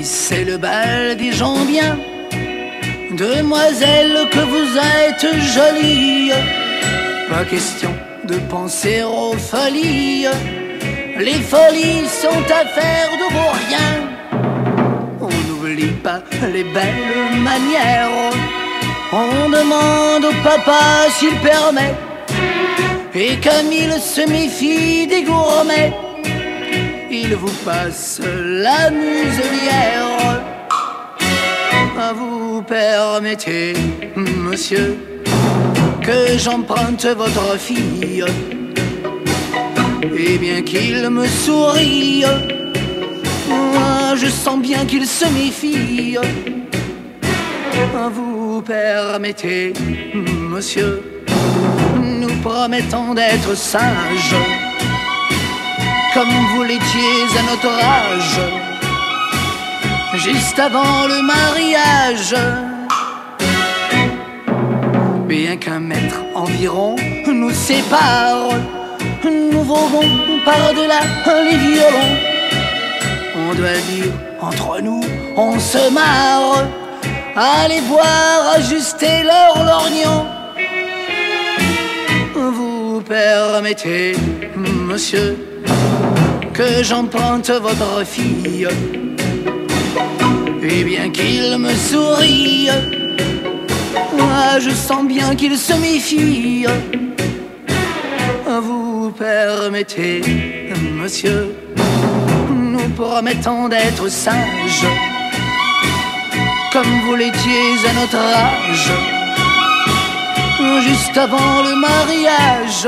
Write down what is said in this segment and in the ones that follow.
c'est le bal des gens bien. Demoiselle, que vous êtes jolie. Pas question de penser aux folies. Les folies sont affaires de vos riens. On n'oublie pas les belles manières. On demande au papa s'il permet. Et comme il se méfie des gourmets, il vous passe la muselière. Vous permettez, monsieur, que j'emprunte votre fille. Et bien qu'il me sourie, moi je sens bien qu'il se méfie. Vous permettez, monsieur, nous promettons d'être sages, comme vous l'étiez à notre âge, juste avant le mariage. Bien qu'un mètre environ nous sépare, nous volons par-delà les violons. On doit dire, entre nous, on se marre. Allez voir ajuster leur lorgnon. Vous permettez, monsieur, que j'emprunte votre fille. Et bien qu'il me sourie, moi je sens bien qu'il se méfie. Vous permettez, monsieur, nous promettons d'être sages, comme vous l'étiez à notre âge, juste avant le mariage.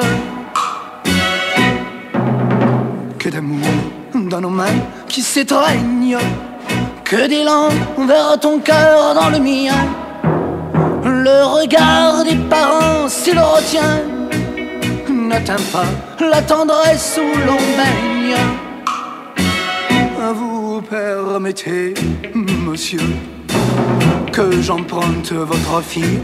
Que d'amour dans nos mains qui s'étreignent, que d'élan vers ton cœur dans le mien. Le regard des parents, s'il le retient, n'atteint pas la tendresse où l'on baigne. Vous permettez, monsieur, que j'emprunte votre fille.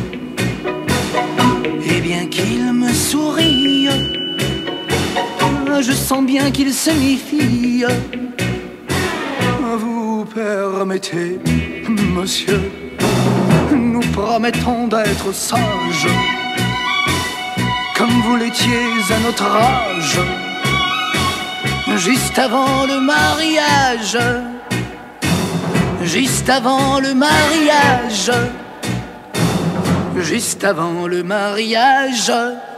Et bien qu'il me sourie, je sens bien qu'il se méfie. Vous permettez, monsieur, nous promettons d'être sages, comme vous l'étiez à notre âge, juste avant le mariage. Juste avant le mariage. Juste avant le mariage.